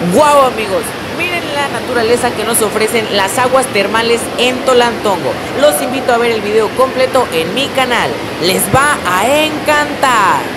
¡Wow, amigos! Miren la naturaleza que nos ofrecen las aguas termales en Tolantongo. Los invito a ver el video completo en mi canal. ¡Les va a encantar!